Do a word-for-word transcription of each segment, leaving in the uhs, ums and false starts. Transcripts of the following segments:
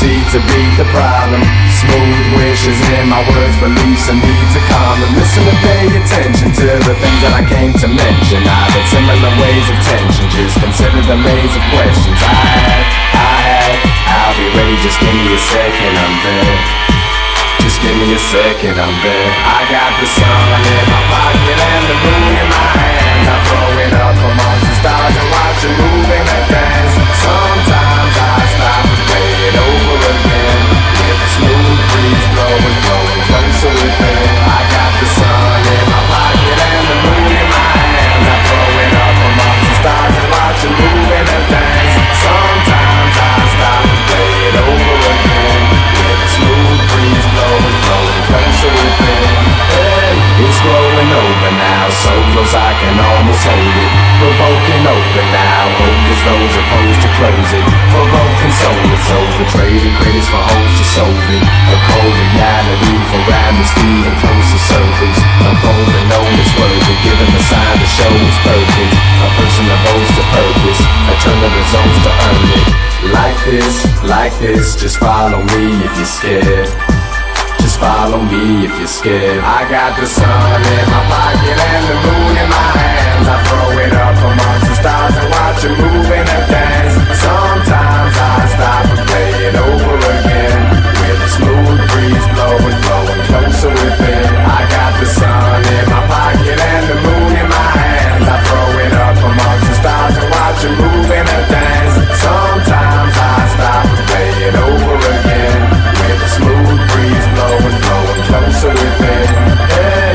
proceed to beat the problem. Smooth wishes in my words, beliefs and needs are common. Listen and pay attention to the things that I came to mention. I've had similar ways of tension, just consider the maze of questions I have, I have. I'll be ready, just give me a second, I'm there. Just give me a second, I'm there. I got the sun in my pocket and the moon in my hands. I throw it up amongst the stars and watch it move in a dance. Sometimes I stop and play it over again, with a smooth breeze blowing, flowing closer within. I got the sun in my pocket and the moon in my hands. I throw it up amongst the stars and watch it move in a dance. Sometimes I stop and play it over again, with a smooth breeze blowing, flowing closer within. Hey, it's growing over now, so close I can almost hold it. Provoking open now, hope is those opposed to close it. Provoking soul, it's over, trading credits for holes to solve it. A cold reality for amnesty and closer circles. Unfolding, known as worthy, given the sign to show it's perfect. A person devotes to purpose, a turn of the zones to earn it. Like this, like this, just follow me if you're scared. Just follow me if you're scared. I got the sun in my pocket and the moon in my hands. I throw it up amongst the stars and watch it move in a dance. Sometimes I stop and play it over again, with a smooth breeze blowing, flowing closer within. I got the sun in my pocket and the moon in my hands. I throw it up amongst the stars and watch it move in a dance. Sometimes I stop and play it over again, with a smooth breeze blowing, flowing closer within. Hey,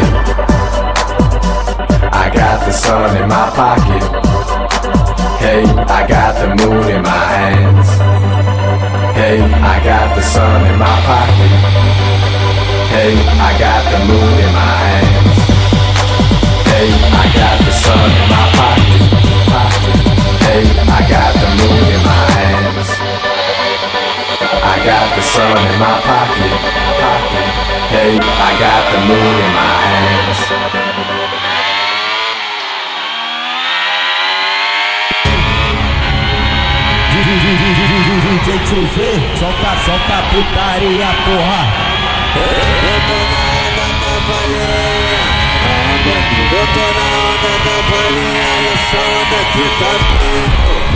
I got the sun in my pocket. Hey, I got the moon in my hands. Hey, I got the sun in my pocket. Hey, I got the moon in my hands. Hey, I got the sun in my pocket. Hey, I got the moon in my hands. I got the sun in my pocket. Hey, I got the moon in my hands. D J Tchê, solta, solta a putaria, porra. Eu tô na onda da bolinha, eu tô na onda da bolinha, eu sou onda que tá vindo.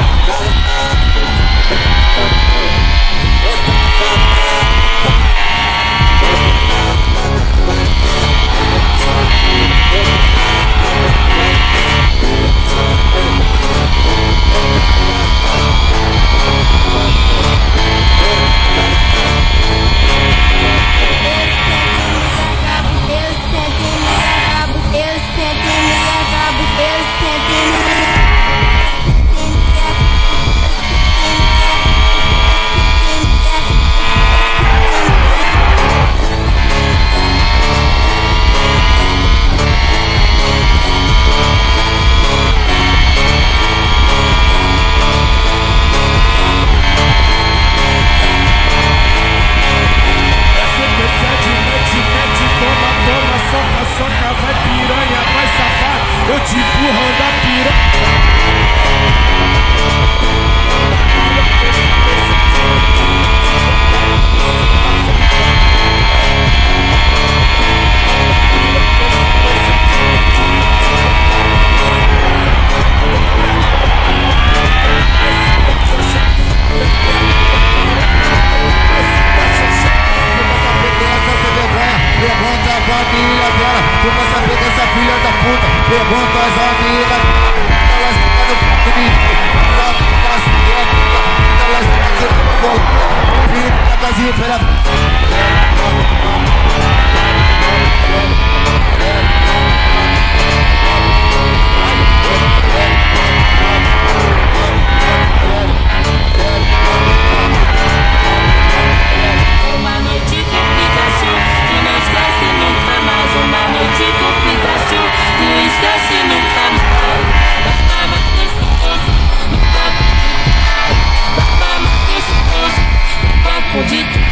Eu te empurrando a piranha. Pergunta a família dela, tu vai saber dessa filha da puta. Pergunta às amigas, elas ficam no papo de mim. Só fica assim, elas ficam no papo de mim. Fica casinha pela... Uma noite com Pikachu, tu não esquece nunca mais. Uma noite com Pikachu, tu esquece nunca mais. Baba gostoso, no copo de trás. Baba gostoso, no copo de trás.